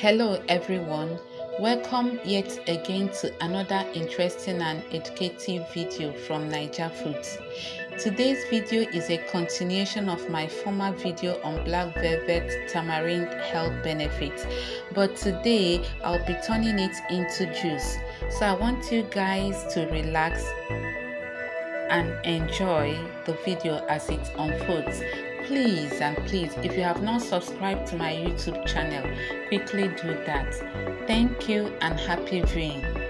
Hello everyone, welcome yet again to another interesting and educative video from Naija Foods. Today's video is a continuation of my former video on Black Velvet Tamarind health benefits, but today I'll be turning it into juice. So I want you guys to relax and enjoy the video as it unfolds. Please, if you have not subscribed to my YouTube channel, quickly do that. Thank you and happy viewing.